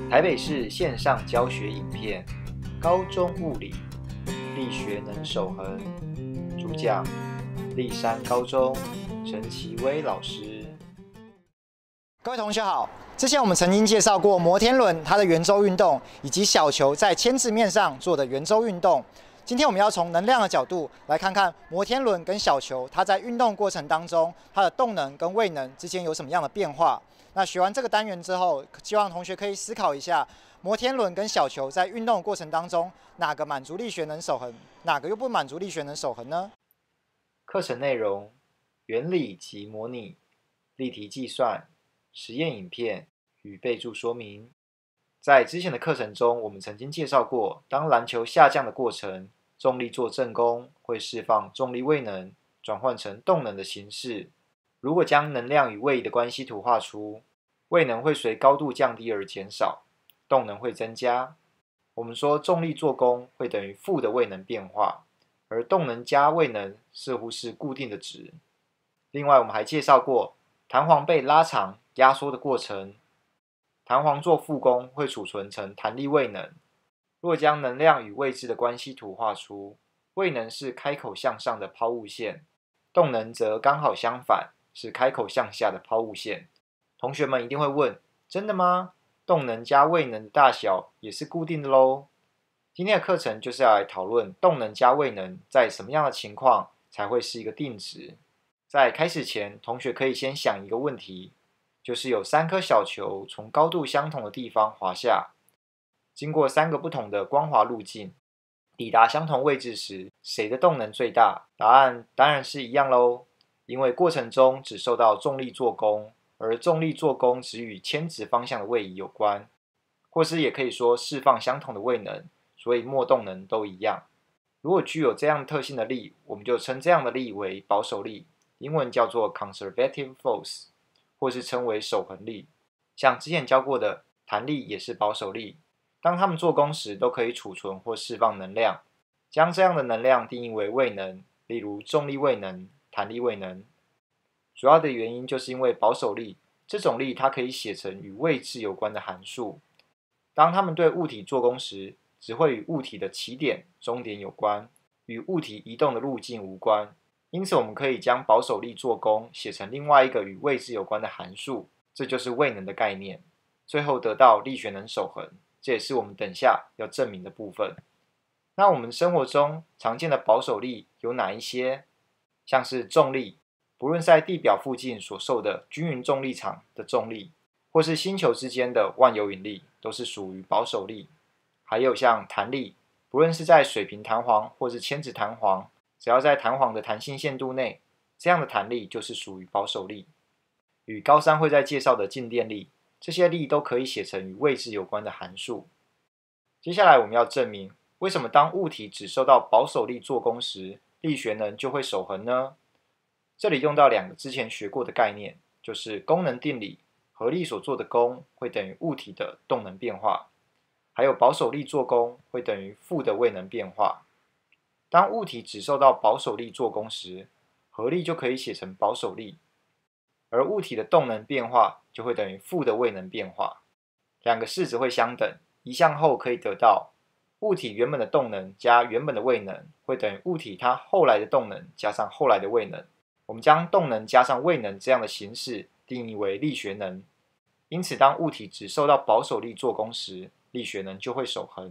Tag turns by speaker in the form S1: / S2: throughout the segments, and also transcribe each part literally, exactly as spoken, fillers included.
S1: 台北市线上教学影片，高中物理，力学能守恒。主讲：立山高中陈其威老师。
S2: 各位同学好，之前我们曾经介绍过摩天轮它的圆周运动，以及小球在铅质面上做的圆周运动。今天我们要从能量的角度来看看摩天轮跟小球，它在运动过程当中，它的动能跟位能之间有什么样的变化。那学完这个单元之后，希望同学可以思考一下，摩天轮跟小球在运动的过程当中，哪个满足力学能守恒，哪个又不满足力学能守恒呢？
S1: 课程内容：原理及模拟、例题计算、实验影片与备注说明。在之前的课程中，我们曾经介绍过，当篮球下降的过程，重力做正功会释放重力位能，转换成动能的形式。如果将能量与位移的关系图画出，位能会随高度降低而减少，动能会增加。我们说重力做功会等于负的位能变化，而动能加位能似乎是固定的值。另外，我们还介绍过弹簧被拉长、压缩的过程，弹簧做负功会储存成弹力位能。若将能量与位置的关系图画出，位能是开口向上的抛物线，动能则刚好相反，是开口向下的抛物线。同学们一定会问，真的吗？动能加位能的大小也是固定的咯。今天的课程就是要来讨论动能加位能在什么样的情况才会是一个定值。在开始前，同学可以先想一个问题，就是有三颗小球从高度相同的地方滑下，经过三个不同的光滑路径，抵达相同位置时，谁的动能最大？答案当然是一样咯，因为过程中只受到重力做功，而重力做功只与铅质方向的位移有关，或是也可以说释放相同的位能，所以末动能都一样。如果具有这样特性的力，我们就称这样的力为保守力，英文叫做 conservative force， 或是称为守恒力。像之前教过的弹力也是保守力，当它们做功时都可以储存或释放能量，将这样的能量定义为位能，例如重力位能、弹力位能。主要的原因就是因为保守力这种力它可以写成与位置有关的函数，当它们对物体做功时，只会与物体的起点、终点有关，与物体移动的路径无关。因此我们可以将保守力做功写成另外一个与位置有关的函数，这就是位能的概念，最后得到力学能守恒，这也是我们等下要证明的部分。那我们生活中常见的保守力有哪一些？像是重力，不论在地表附近所受的均匀重力场的重力，或是星球之间的万有引力，都是属于保守力。还有像弹力，不论是在水平弹簧或是铅质弹簧，只要在弹簧的弹性限度内，这样的弹力就是属于保守力。与高三会在介绍的静电力，这些力都可以写成与位置有关的函数。接下来我们要证明，为什么当物体只受到保守力做功时，力学能就会守恒呢？这里用到两个之前学过的概念，就是功能定理，合力所做的功会等于物体的动能变化，还有保守力做功会等于负的位能变化。当物体只受到保守力做功时，合力就可以写成保守力，而物体的动能变化就会等于负的位能变化。两个式子会相等，移项后可以得到物体原本的动能加原本的位能会等于物体它后来的动能加上后来的位能。我们将动能加上位能这样的形式定义为力学能，因此当物体只受到保守力做功时，力学能就会守恒。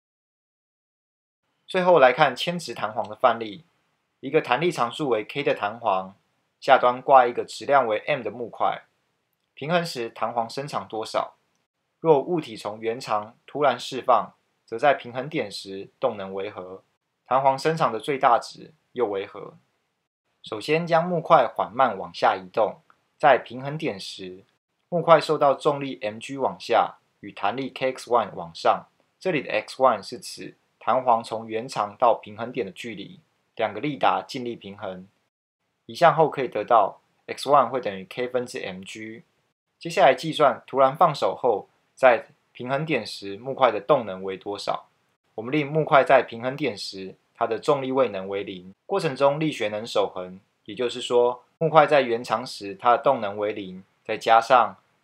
S1: 最后来看铅质弹簧的范例，一个弹力常数为 K 的弹簧，下端挂一个质量为 M 的木块，平衡时弹簧伸长多少？若物体从原长突然释放，则在平衡点时动能为何？弹簧伸长的最大值又为何？首先将木块缓慢往下移动，在平衡点时，木块受到重力 mg 往下，与弹力 kx 一 往上，这里的 x 一 是指弹簧从原长到平衡点的距离，两个力达尽力平衡。移项后可以得到 x 一 会等于 k 分之 mg。接下来计算突然放手后，在平衡点时木块的动能为多少？我们令木块在平衡点时，它的重力位能为零，过程中力学能守恒，也就是说，木块在原长时它的动能为零，再加上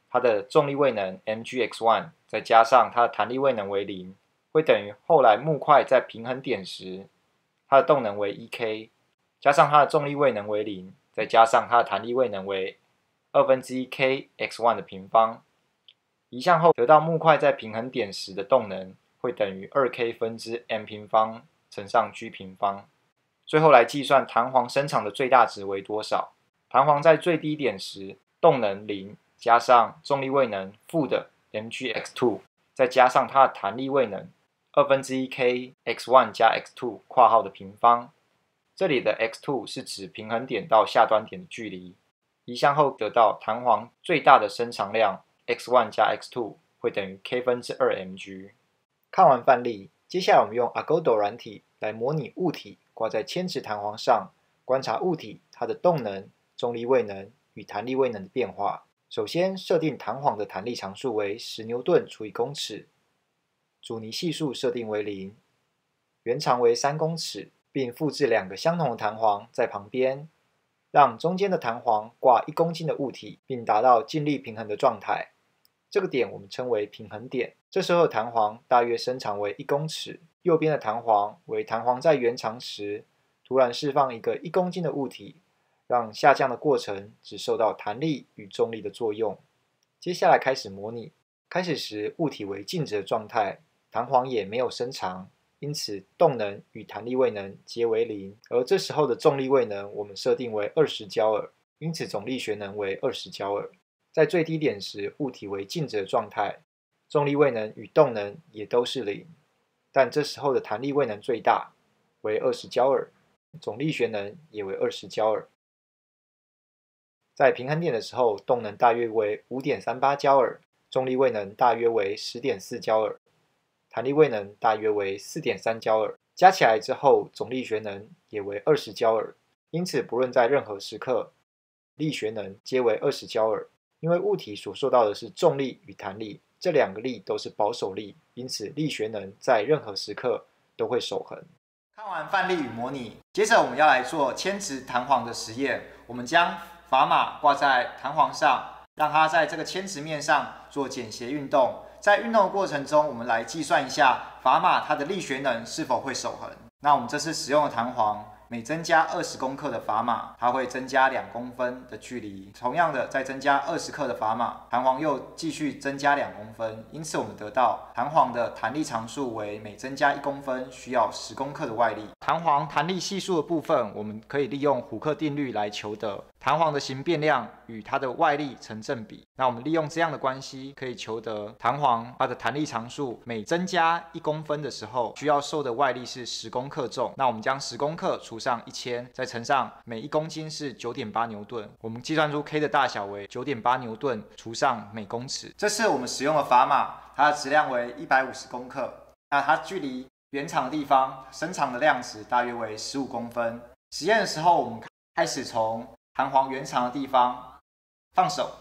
S1: 它的重力位能 m g x 一 再加上它的弹力位能为零，会等于后来木块在平衡点时，它的动能为 一 k， 加上它的重力位能为零，再加上它的弹力位能为二分之一 k x 一 的平方。移项后得到木块在平衡点时的动能会等于 二 k 分之 m 平方乘上 g 平方。最后来计算弹簧伸长的最大值为多少。弹簧在最低点时，动能零加上重力位能负的 m g x 二， 再加上它的弹力位能二分之一 k x 一 加 x 二 括号的平方。这里的 x 二 是指平衡点到下端点的距离。移项后得到弹簧最大的伸长量 x 一 加 x 二 会等于 k 分之二 mg。看完范例，接下来我们用 Agodo 软体来模拟物体挂在铅质弹簧上，观察物体它的动能、重力位能与弹力位能的变化。首先设定弹簧的弹力常数为十牛顿除以公尺，阻尼系数设定为零，原长为三公尺，并复制两个相同的弹簧在旁边，让中间的弹簧挂一公斤的物体，并达到静力平衡的状态。这个点我们称为平衡点。这时候弹簧大约伸长为一公尺，右边的弹簧为弹簧在原长时突然释放一个一公斤的物体，让下降的过程只受到弹力与重力的作用。接下来开始模拟。开始时物体为静止的状态，弹簧也没有伸长，因此动能与弹力位能皆为零。而这时候的重力位能我们设定为二十焦耳，因此总力学能为二十焦耳。在最低点时物体为静止的状态，重力位能与动能也都是零，但这时候的弹力位能最大，为二十焦耳，总力学能也为二十焦耳。在平衡点的时候，动能大约为 五点三八焦耳，重力位能大约为 十点四焦耳，弹力位能大约为 四点三焦耳。加起来之后，总力学能也为二十焦耳。因此，不论在任何时刻，力学能皆为二十焦耳。因为物体所受到的是重力与弹力，这两个力都是保守力，因此力学能在任何时刻都会守恒。看完范例与模拟，接着我们要来做铅质弹簧的实验。我们将砝码挂在弹簧上，让它在这个铅质面上做剪斜运动。在运动的过程中，我们来计算一下砝码它的力学能是否会守恒。那我们这次使用的弹簧，每增加二十公克的砝码，它会增加两公分的距离。同样的，再增加二十克的砝码，弹簧又继续增加两公分。因此，我们得到弹簧的弹力常数为每增加一公分需要十公克的外力。弹簧弹力系数的部分，我们可以利用虎克定律来求得弹簧的形变量与它的外力成正比。那我们利用这样的关系，可以求得弹簧它的弹力常数每增加一公分的时候，需要受的外力是十公克重。那我们将十公克除上一千，再乘上每一公斤是 九点八牛顿，我们计算出 K 的大小为 九点八牛顿除上每公尺。这次我们使用的砝码，它的质量为一百五十公克，那它距离原厂的地方伸长的量值大约为十五公分。实验的时候，我们开始从弹簧原厂的地方放手，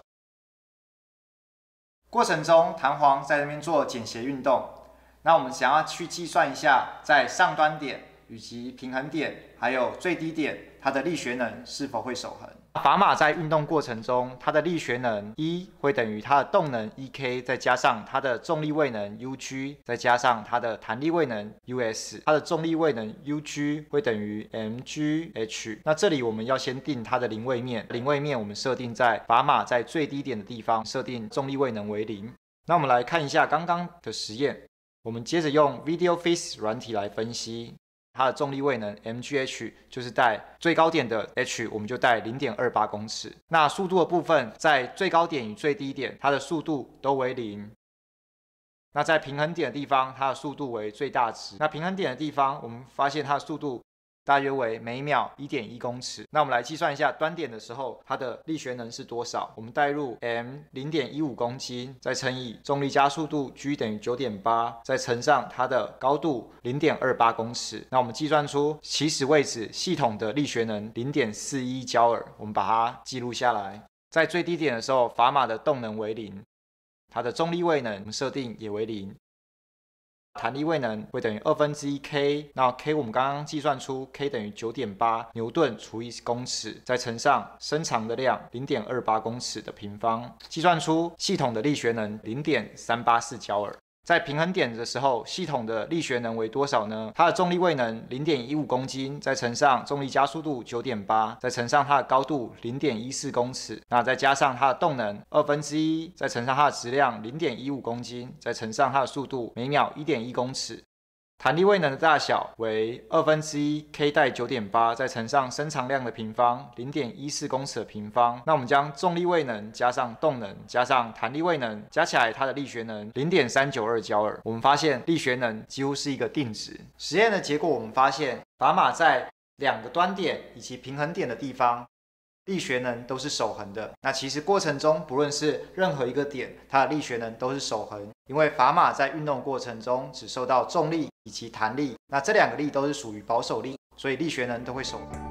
S1: 过程中弹簧在那边做剪斜运动。那我们想要去计算一下，在上端点以及平衡点还有最低点，它的力学能是否会守恒。砝码在运动过程中，它的力学能一会等于它的动能 一 k 再加上它的重力位能 Ug 再加上它的弹力位能 Us， 它的重力位能 Ug 会等于 mgh。那这里我们要先定它的零位面，零位面我们设定在砝码在最低点的地方，设定重力位能为零。那我们来看一下刚刚的实验，我们接着用 VideoPhys 软体来分析。它的重力位能 mgh 就是带最高点的 h， 我们就带 零点二八公尺。那速度的部分，在最高点与最低点，它的速度都为零。那在平衡点的地方，它的速度为最大值。那平衡点的地方，我们发现它的速度大约为每秒 一点一公尺。那我们来计算一下端点的时候，它的力学能是多少？我们代入 m 零点一五公斤，再乘以重力加速度 g 等于 九点八，再乘上它的高度 零点二八公尺。那我们计算出起始位置系统的力学能 零点四一焦耳，我们把它记录下来。在最低点的时候，砝码的动能为零，它的重力位能我们设定也为零。
S2: 弹力位能会等于二分之一 k， 那 k 我们刚刚计算出 k 等于 九点八 牛顿除以公尺，再乘上伸长的量 零点二八公尺的平方，计算出系统的力学能 零点三八四焦耳。在平衡点的时候，系统的力学能为多少呢？它的重力位能 零点一五公斤，再乘上重力加速度 九点八，再乘上它的高度 零点一四公尺，那再加上它的动能二分之一，再乘上它的质量 零点一五公斤，再乘上它的速度每秒 一点一公尺。弹力位能的大小为二分之一 k 带 九点八， 再乘上伸长量的平方 零点一四公尺的平方。那我们将重力位能加上动能加上弹力位能加起来，它的力学能 零点三九二焦耳。我们发现力学能几乎是一个定值。实验的结果我们发现，砝码在两个端点以及平衡点的地方，力学能都是守恒的。那其实过程中不论是任何一个点，它的力学能都是守恒，因为砝码在运动过程中只受到重力以及弹力，那这两个力都是属于保守力，所以力学能都会守恒。